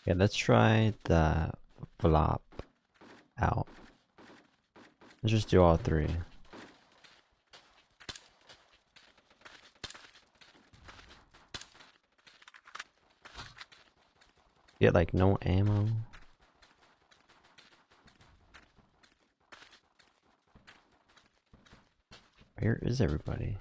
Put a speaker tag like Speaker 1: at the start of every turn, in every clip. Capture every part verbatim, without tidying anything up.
Speaker 1: Yeah, let's try the flop out. Let's just do all three. Get like no ammo. Where is everybody?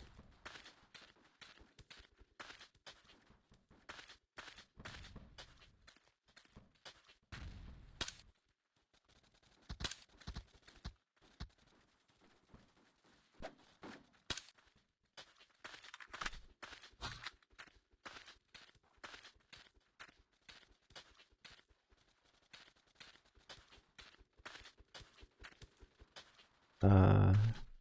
Speaker 1: Uh,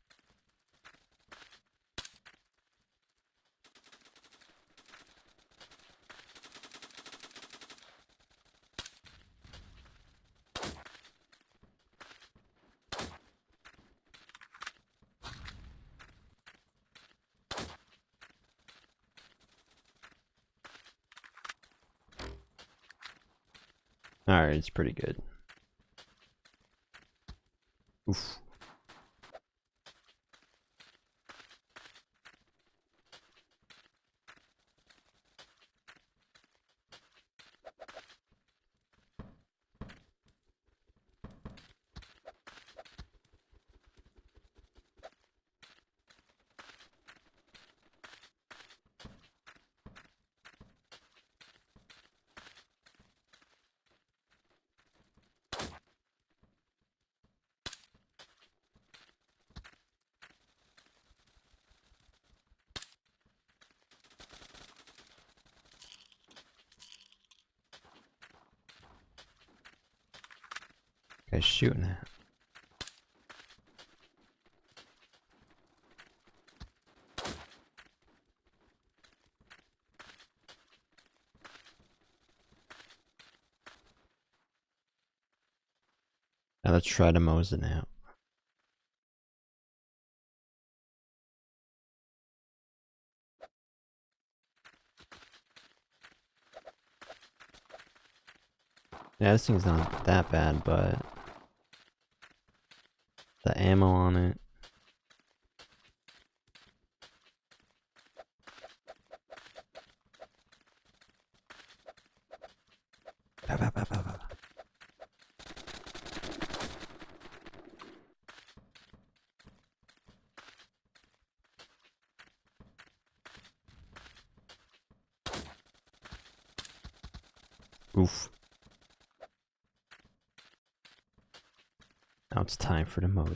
Speaker 1: Alright, it's pretty good. Oof. Guy's shooting at. Now let's try to Mosin out. Yeah, this thing's not that bad, but the ammo on it. Pow, pow, pow, pow, pow. Oof. Now it's time for the Mosin.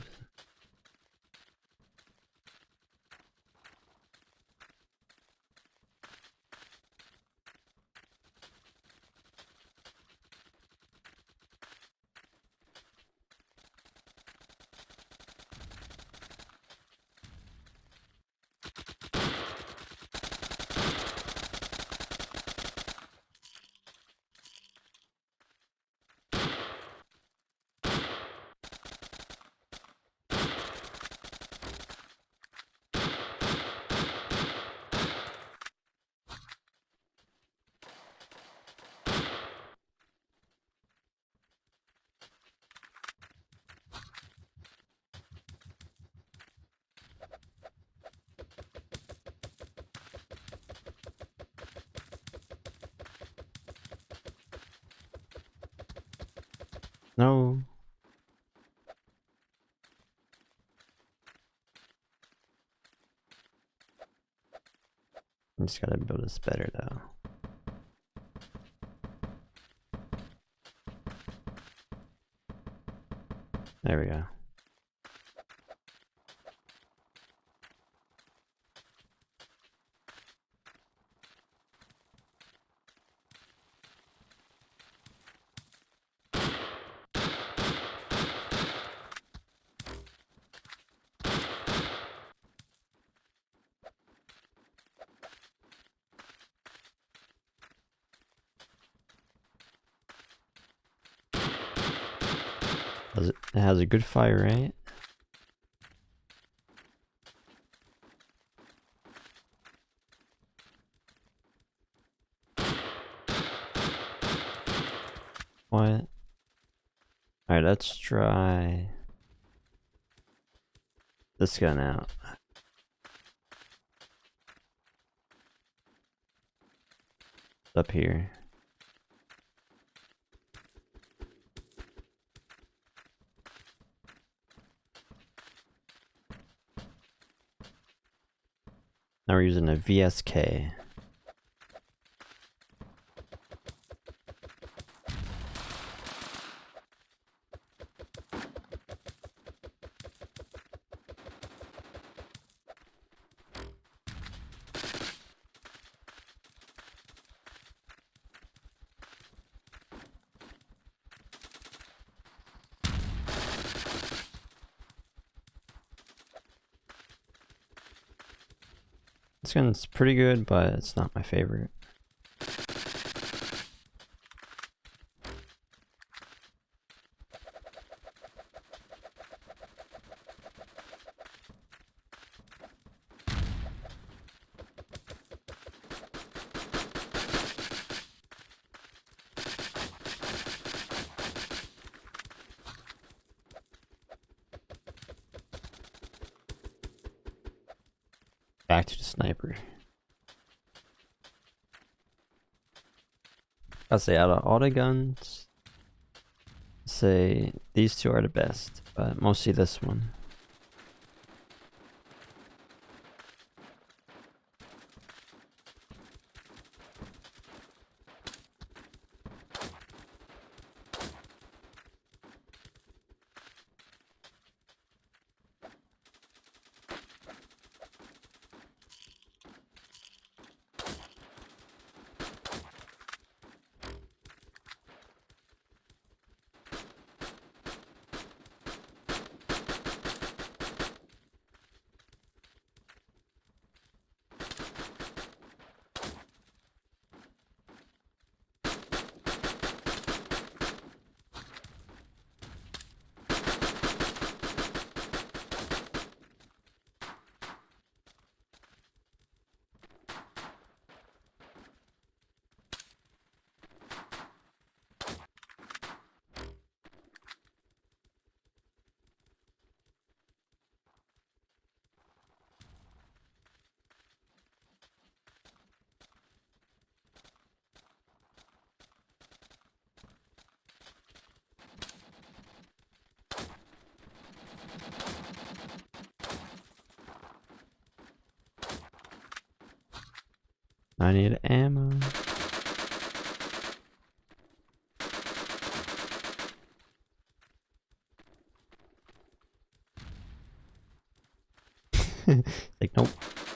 Speaker 1: No. I just gotta build this better though. There we go. Does it, it has a good fire rate. What? Alright, let's try this gun out. Up here. Now we're using a V S K. This gun's pretty good, but it's not my favorite. Back to the sniper. I'd say out of all the guns, say these two are the best, but mostly this one. I need ammo. Like, nope.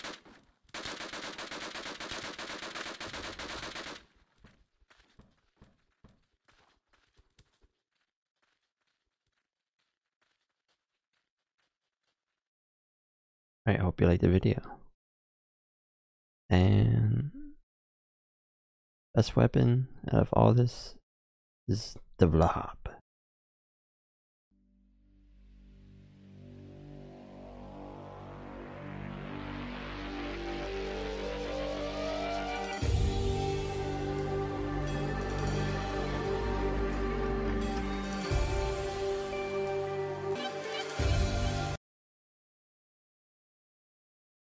Speaker 1: I hope you liked the video. And best weapon out of all this is the Vlahop.